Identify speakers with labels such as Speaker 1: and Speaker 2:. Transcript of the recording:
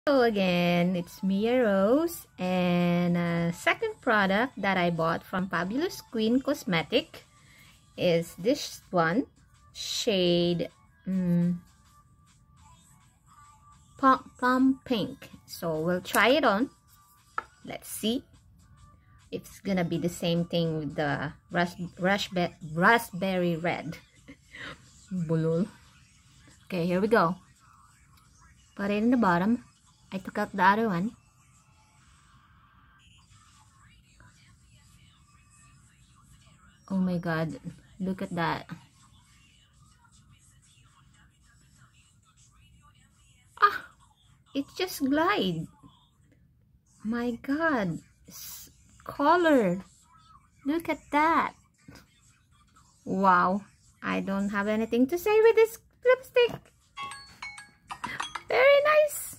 Speaker 1: Hello again, it's Mia Rose, and second product that I bought from Fabulous Queen Cosmetic is this one, shade plum pink. So we'll try it on. Let's see if it's gonna be the same thing with the raspberry red. Bulol. Okay, here we go. Put it in the bottom. I took out the other one. Oh my god, look at that. Ah, it just glide. My god, it's color. Look at that. Wow, I don't have anything to say with this lipstick. Very nice.